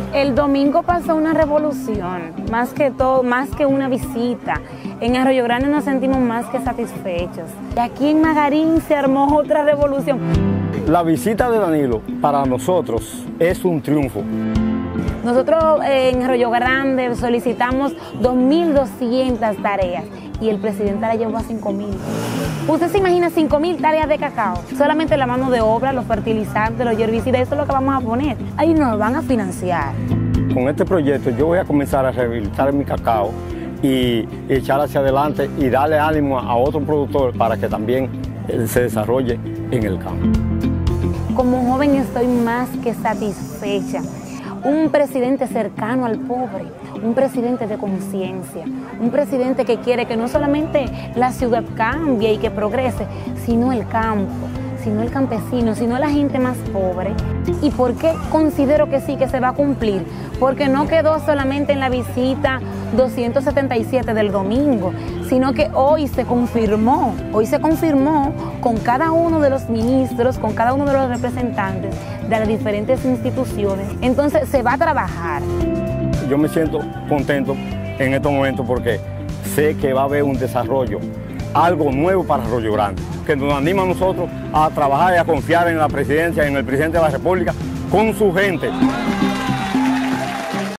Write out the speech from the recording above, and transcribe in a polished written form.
El domingo pasó una revolución, más que todo, más que una visita. En Arroyo Grande nos sentimos más que satisfechos. Y aquí en Magarín se armó otra revolución. La visita de Danilo para nosotros es un triunfo. Nosotros en Arroyo Grande solicitamos 2.200 tareas y el presidente la llevó a 5.000. ¿Usted se imagina 5.000 tareas de cacao? Solamente la mano de obra, los fertilizantes, los herbicidas, eso es lo que vamos a poner. Ahí nos lo van a financiar. Con este proyecto yo voy a comenzar a rehabilitar mi cacao y echar hacia adelante y darle ánimo a otro productor para que también se desarrolle en el campo. Como joven estoy más que satisfecha. Un presidente cercano al pobre, un presidente de conciencia, un presidente que quiere que no solamente la ciudad cambie y que progrese, sino el campo, sino el campesino, sino la gente más pobre. ¿Y por qué considero que sí, que se va a cumplir? Porque no quedó solamente en la visita 277 del domingo, sino que hoy se confirmó con cada uno de los ministros, con cada uno de los representantes de las diferentes instituciones. Entonces se va a trabajar. Yo me siento contento en estos momentos porque sé que va a haber un desarrollo, algo nuevo para Arroyo Grande, que nos anima a nosotros a trabajar y a confiar en la presidencia, en el presidente de la República, con su gente.